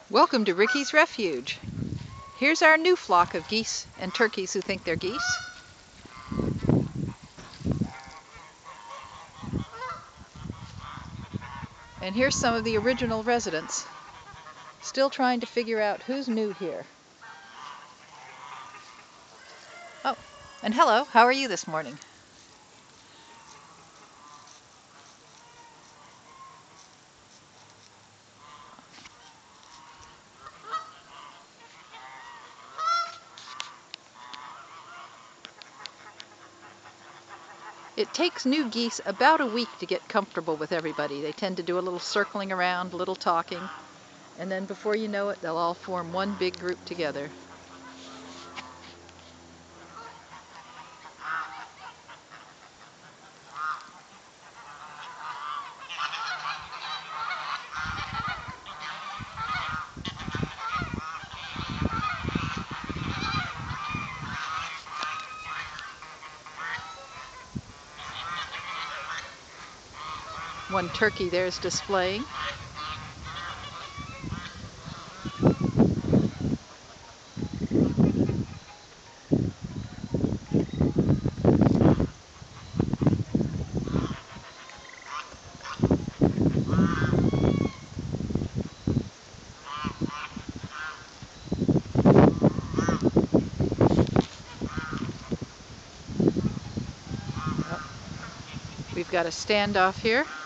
Welcome to Ricky's Refuge. Here's our new flock of geese and turkeys who think they're geese. And here's some of the original residents, still trying to figure out who's new here. Oh, and hello, how are you this morning? It takes new geese about a week to get comfortable with everybody. They tend to do a little circling around, a little talking, and then before you know it, they'll all form one big group together. One turkey there is displaying. We've got a standoff here.